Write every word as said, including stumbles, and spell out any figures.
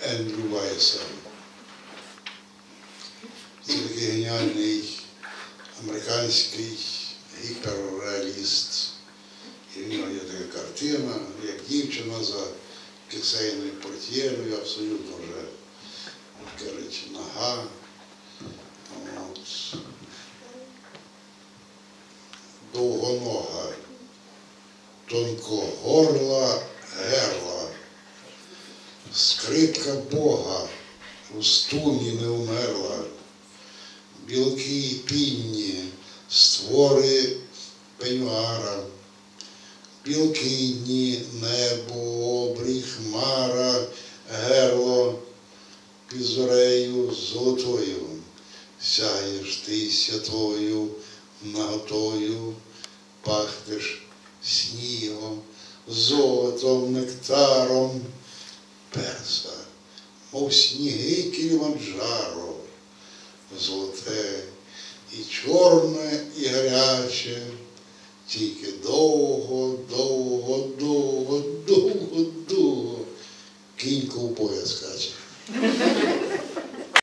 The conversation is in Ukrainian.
Ендрю Вайса. Це такий геніальний американський гіперреаліст. І в нього є така картина, як дівчина за кисейною портьєрою, абсолютно вже, кажуть, нага. От. Довгонога, тонкогорла герла, скрипка Бога у стуні не умерла, білки й пінні, створи пенюара, білки дні, небо, обрій, хмара, герло, під зорею золотою, сяєш ти святою наготою, пахнеш снігом, золотом, нектаром, перса, мов сніги Кіліманджаро, золоте і чорне, і гаряче, тільки довго, довго, довго, довго, довго кінь ковбоя скаче.